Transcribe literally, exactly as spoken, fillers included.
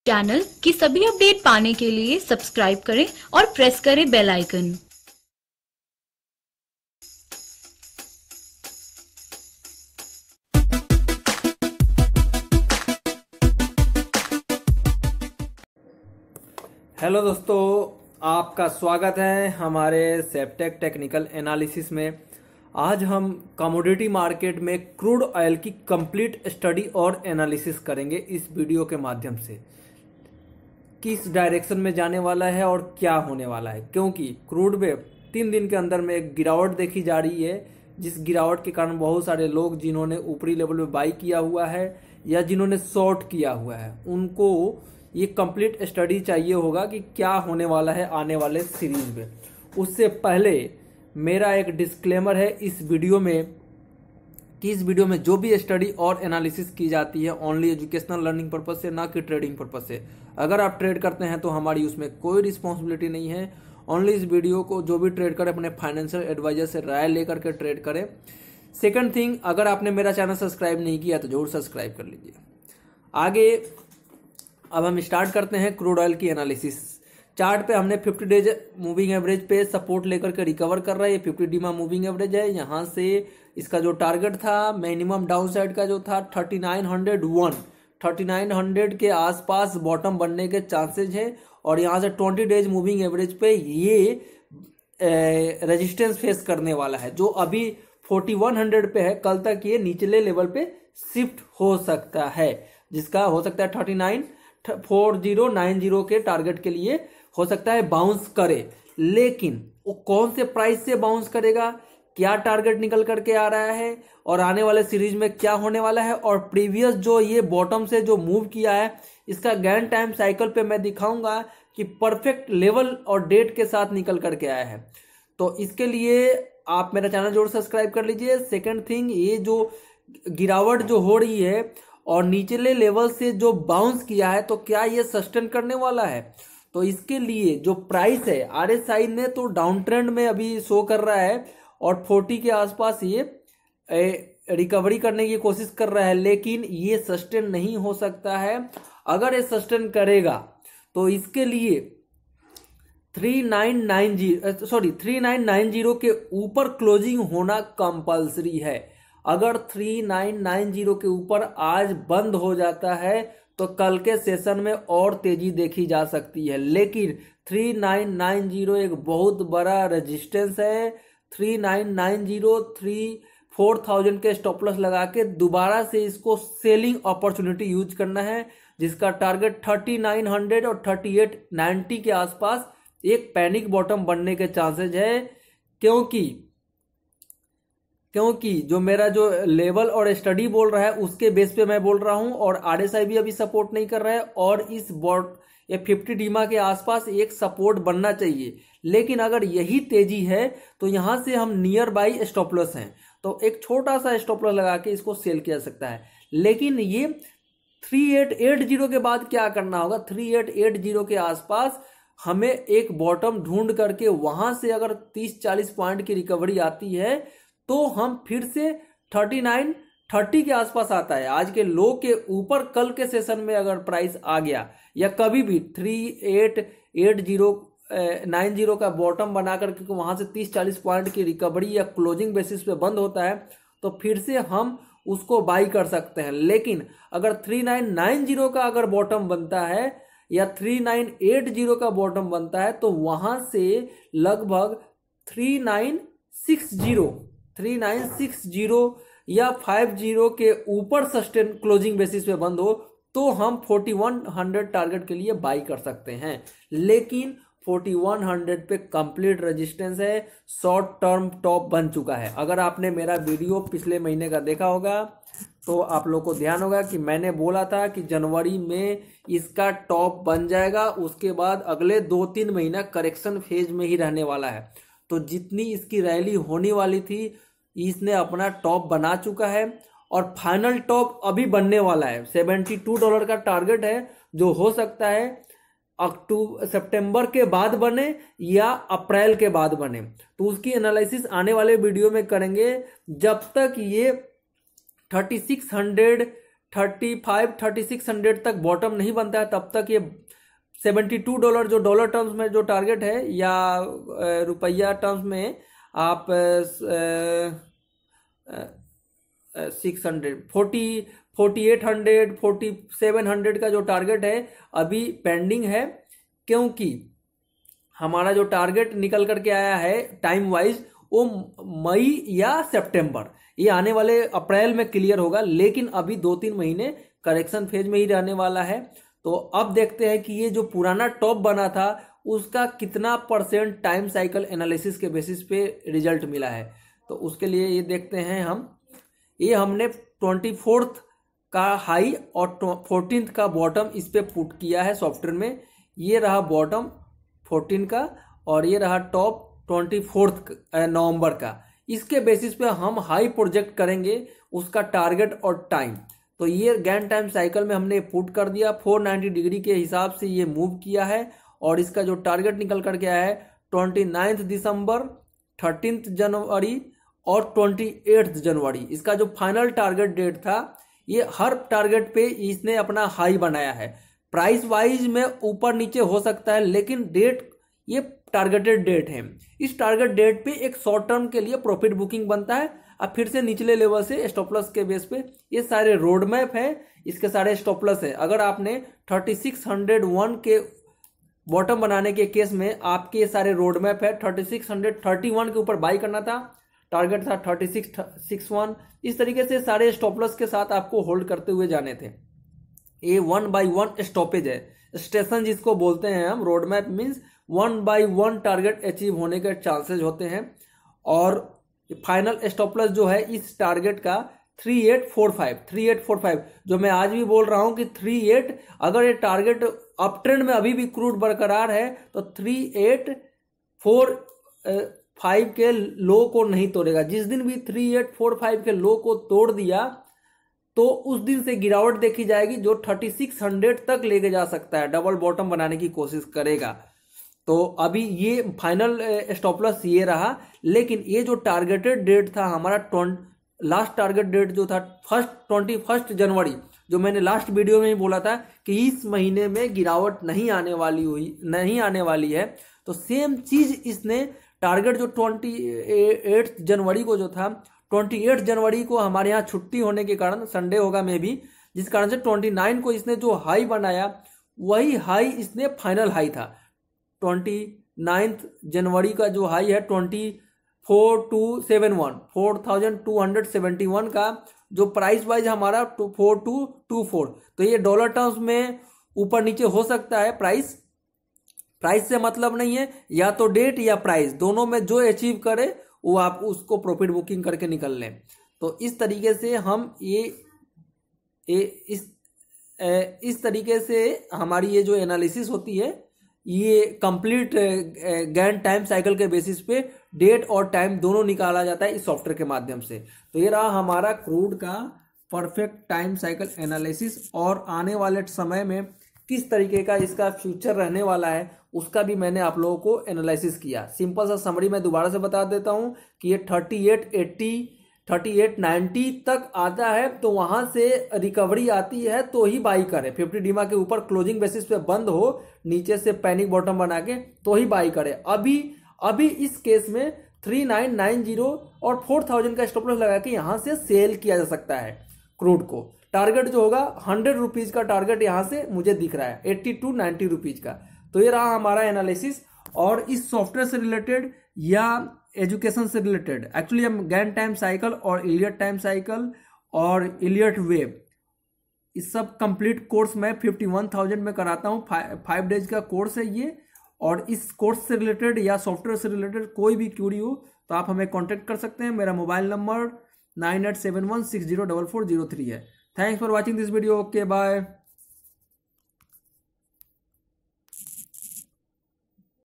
Channel की सभी update पाने के लिए सब्सक्राइब करें और प्रेस करें बेल आइकन। हेलो दोस्तों, आपका स्वागत है हमारे सेप्टेक टेक्निकल एनालिसिस में। आज हम कमोडिटी मार्केट में क्रूड ऑयल की कंप्लीट स्टडी और एनालिसिस करेंगे इस वीडियो के माध्यम से। किस डायरेक्शन में जाने वाला है और क्या होने वाला है, क्योंकि क्रूड में तीन दिन के अंदर में एक गिरावट देखी जा रही है, जिस गिरावट के कारण बहुत सारे लोग जिन्होंने ऊपरी लेवल पे बाई किया हुआ है या जिन्होंने शॉर्ट किया हुआ है, उनको ये कंप्लीट स्टडी चाहिए होगा कि क्या होने वाला है आने वाले सीरीज में। उससे पहले मेरा एक डिस्क्लेमर है इस वीडियो में कि इस वीडियो में जो भी स्टडी और एनालिसिस की जाती है ओनली एजुकेशनल लर्निंग पर्पज से, ना कि ट्रेडिंग पर्पज से। अगर आप ट्रेड करते हैं तो हमारी उसमें कोई रिस्पॉन्सिबिलिटी नहीं है। ओनली इस वीडियो को जो भी ट्रेड करे अपने फाइनेंशियल एडवाइजर से राय लेकर के ट्रेड करें। सेकंड थिंग, अगर आपने मेरा चैनल सब्सक्राइब नहीं किया तो जरूर सब्सक्राइब कर लीजिए। आगे अब हम स्टार्ट करते हैं क्रूड ऑयल की एनालिसिस। चार्ट पे हमने फिफ्टी डेज मूविंग एवरेज पे सपोर्ट लेकर के रिकवर कर रहा है। ये फिफ्टी डीमा मूविंग एवरेज है। यहाँ से इसका जो टारगेट था मिनिमम डाउन साइड का जो था thirty nine hundred one, thirty nine hundred के आसपास बॉटम बनने के चांसेज है। और यहाँ से ट्वेंटी डेज मूविंग एवरेज पे ये रेजिस्टेंस फेस करने वाला है, जो अभी फोर्टी वन हंड्रेड पे है। कल तक ये निचले लेवल पे शिफ्ट हो सकता है, जिसका हो सकता है thirty nine four zero nine zero के टारगेट के लिए हो सकता है बाउंस करे। लेकिन वो कौन से प्राइस से बाउंस करेगा, क्या टारगेट निकल करके आ रहा है और आने वाले सीरीज में क्या होने वाला है, और प्रीवियस जो ये बॉटम से जो मूव किया है इसका गैन टाइम साइकिल पे मैं दिखाऊंगा कि परफेक्ट लेवल और डेट के साथ निकल करके आया है। तो इसके लिए आप मेरा चैनल जरूर सब्सक्राइब कर लीजिए। सेकेंड थिंग, ये जो गिरावट जो हो रही है और निचले लेवल से जो बाउंस किया है, तो क्या ये सस्टेन करने वाला है। तो इसके लिए जो प्राइस है आरएसआई ने तो डाउन ट्रेंड में अभी शो कर रहा है और फोर्टी के आसपास ये रिकवरी करने की कोशिश कर रहा है, लेकिन ये सस्टेन नहीं हो सकता है। अगर ये सस्टेन करेगा तो इसके लिए three nine nine zero sorry three nine nine zero के ऊपर क्लोजिंग होना कंपल्सरी है। अगर थ्री नाइन नाइन जीरो के ऊपर आज बंद हो जाता है तो कल के सेशन में और तेजी देखी जा सकती है। लेकिन थ्री नाइन नाइन जीरो एक बहुत बड़ा रेजिस्टेंस है। Three nine nine zero three four thousand के स्टॉप लॉस लगा के दोबारा से इसको सेलिंग अपॉर्चुनिटी यूज करना है, जिसका टारगेट थर्टी नाइन हंड्रेड और थर्टी एट नाइंटी के आसपास एक पैनिक बॉटम बनने के चांसेज है। क्योंकि क्योंकि जो मेरा जो लेवल और स्टडी बोल रहा है उसके बेस पे मैं बोल रहा हूं, और आरएसआई भी अभी सपोर्ट नहीं कर रहा है, और इस बॉट ये फिफ्टी डीमा के आसपास एक सपोर्ट बनना चाहिए। लेकिन अगर यही तेजी है तो यहां से हम नियर बाई स्टॉप लॉस हैं, तो एक छोटा सा स्टॉप लॉस लगा के इसको सेल किया जा सकता है। लेकिन ये थ्री एट एट जीरो के बाद क्या करना होगा, थ्री एट एट जीरो के आसपास हमें एक बॉटम ढूंढ करके वहां से अगर तीस चालीस पॉइंट की रिकवरी आती है तो हम फिर से थर्टी नाइन थर्टी के आसपास आता है। आज के लो के ऊपर कल के सेशन में अगर प्राइस आ गया या कभी भी three eight eight zero nine zero का बॉटम बनाकर के वहां से तीस चालीस पॉइंट की रिकवरी या क्लोजिंग बेसिस पे बंद होता है तो फिर से हम उसको बाई कर सकते हैं। लेकिन अगर थ्री नाइन नाइन जीरो का अगर बॉटम बनता है या थ्री नाइन एट जीरो का बॉटम बनता है तो वहां से लगभग three nine six zero three nine six zero या फाइव जीरो के ऊपर सस्टेन क्लोजिंग बेसिस पे बंद हो तो हम फोर्टी वन हंड्रेड टारगेट के लिए बाई कर सकते हैं। लेकिन फोर्टी वन हंड्रेड पे कंप्लीट रेजिस्टेंस है, शॉर्ट टर्म टॉप बन चुका है। अगर आपने मेरा वीडियो पिछले महीने का देखा होगा तो आप लोग को ध्यान होगा कि मैंने बोला था कि जनवरी में इसका टॉप बन जाएगा, उसके बाद अगले दो तीन महीना करेक्शन फेज में ही रहने वाला है। तो जितनी इसकी रैली होने वाली थी इसने अपना टॉप बना चुका है और फाइनल टॉप अभी बनने वाला है। सेवेंटी टू डॉलर का टारगेट है, जो हो सकता है अक्टूबर सितंबर के बाद बने या अप्रैल के बाद बने। तो उसकी एनालिसिस आने वाले वीडियो में करेंगे। जब तक ये thirty six hundred thirty five thirty six hundred तक बॉटम नहीं बनता है तब तक ये सेवेंटी टू डॉलर जो डॉलर टर्म्स में जो टारगेट है या रुपया टर्म्स में आप six hundred forty forty eight hundred forty seven hundred का जो टारगेट है अभी पेंडिंग है, क्योंकि हमारा जो टारगेट निकल करके आया है टाइम वाइज वो मई या सितंबर, ये आने वाले अप्रैल में क्लियर होगा, लेकिन अभी दो तीन महीने करेक्शन फेज में ही रहने वाला है। तो अब देखते हैं कि ये जो पुराना टॉप बना था उसका कितना परसेंट टाइम साइकिल एनालिसिस के बेसिस पे रिजल्ट मिला है। तो उसके लिए ये देखते हैं हम, ये हमने ट्वेंटी फोर्थ का हाई और फोर्टीन का बॉटम इस पे पुट किया है सॉफ्टवेयर में। ये रहा बॉटम फोर्टीन का और ये रहा टॉप ट्वेंटी फोर्थ नवंबर का। इसके बेसिस पे हम हाई प्रोजेक्ट करेंगे उसका टारगेट और टाइम। तो ये गैन टाइम साइकिल में हमने पुट कर दिया, फोर नाइंटी डिग्री के हिसाब से ये मूव किया है और इसका जो टारगेट निकल करके आया है ट्वेंटी नाइन्थ दिसंबर, थर्टीन्थ जनवरी और ट्वेंटी एट्थ जनवरी। इसका जो फाइनल टारगेट डेट था, ये हर टारगेट पे इसने अपना हाई बनाया है। प्राइस वाइज में ऊपर नीचे हो सकता है, लेकिन डेट ये टारगेटेड डेट है। इस टारगेट डेट पे एक शॉर्ट टर्म के लिए प्रॉफिट बुकिंग बनता है। अब फिर से निचले लेवल से स्टॉप लॉस के बेस पे ये सारे रोड मैप है, इसके सारे स्टॉप लॉस है। अगर आपने थर्टी सिक्स हंड्रेड वन के बॉटम बनाने के केस में आपके सारे रोड मैप है, thirty six hundred thirty one के ऊपर बाई करना था, टारगेट था थर्टी सिक्स सिक्स वन। इस तरीके से सारे स्टॉप लॉस के साथ आपको होल्ड करते हुए जाने थे। ये वन बाई वन स्टॉपेज है, स्टेशन जिसको बोलते हैं हम। Road map means one by one target achieve होने के चांसेस होते हैं और फाइनल स्टॉप लॉस जो है इस टारगेट का three eight four five three eight four five, जो मैं आज भी बोल रहा हूं कि थ्री एट, अगर ये टारगेट अप ट्रेंड में अभी भी क्रूड बरकरार है तो थ्री एट फोर फाइव के लो को नहीं तोड़ेगा। जिस दिन भी थ्री एट फोर फाइव के लो को तोड़ दिया तो उस दिन से गिरावट देखी जाएगी जो थर्टी सिक्स हंड्रेड तक लेके जा सकता है, डबल बॉटम बनाने की कोशिश करेगा। तो अभी ये फाइनल स्टॉप लॉस ये रहा, लेकिन ये जो टारगेटेड डेट था हमारा, लास्ट टारगेट डेट जो था फर्स्ट ट्वेंटी फर्स्ट जनवरी, जो मैंने लास्ट वीडियो में ही बोला था कि इस महीने में गिरावट नहीं आने वाली हुई नहीं आने वाली है। तो सेम चीज इसने टारगेट जो ट्वेंटी एट जनवरी को जो था, ट्वेंटी एट जनवरी को हमारे यहाँ छुट्टी होने के कारण, संडे होगा में भी, जिस कारण से ट्वेंटी नाइन को इसने जो हाई बनाया वही हाई इसने फाइनल हाई था। ट्वेंटी नाइन्थ जनवरी का जो हाई है twenty four two seven one four thousand two hundred seventy one का, जो प्राइस वाइज हमारा फोर टू टू फोर। तो ये डॉलर टर्म्स में ऊपर नीचे हो सकता है। प्राइस प्राइस से मतलब नहीं है, या तो डेट या प्राइस, दोनों में जो अचीव करे वो आप उसको प्रॉफिट बुकिंग करके निकल लें। तो इस तरीके से हम ये, ये इस इस तरीके से हमारी ये जो एनालिसिस होती है ये कंप्लीट गैन टाइम साइकिल के बेसिस पे डेट और टाइम दोनों निकाला जाता है इस सॉफ्टवेयर के माध्यम से। तो ये रहा हमारा क्रूड का परफेक्ट टाइम साइकिल एनालिसिस, और आने वाले समय में किस तरीके का इसका फ्यूचर रहने वाला है उसका भी मैंने आप लोगों को एनालिसिस किया। सिंपल सा समरी मैं दोबारा से बता देता हूं कि ये thirty eight eighty thirty eight ninety तक आता है तो वहां से रिकवरी आती है तो ही बाई करे। फिफ्टी डीमा के ऊपर क्लोजिंग बेसिस पे बंद हो, नीचे से पैनिक बॉटम बना के, तो ही बाई करे। अभी अभी इस केस में थ्री नाइन नाइन जीरो और फोर थाउजेंड का स्टॉप लॉस लगा के यहां से सेल किया जा सकता है क्रूड को। टारगेट जो होगा हंड्रेड रुपीज का टारगेट यहां से मुझे दिख रहा है, एट्टी टू नाइन्टी रुपीज का। तो ये रहा हमारा एनालिसिस। और इस सॉफ्टवेयर से रिलेटेड या एजुकेशन से रिलेटेड, एक्चुअली हम गैन टाइम साइकिल और इलियट टाइम साइकिल और इलियट वेव, इस सब कंप्लीट कोर्स मैं फिफ्टी वन थाउजेंड में कराता हूँ। फाइव डेज का कोर्स है ये। और इस कोर्स से रिलेटेड या सॉफ्टवेयर से रिलेटेड कोई भी क्यूरी हो तो आप हमें कॉन्टेक्ट कर सकते हैं। मेरा mobile number nine eight seven one six zero double four zero three है। Thanks for watching this video. Okay bye.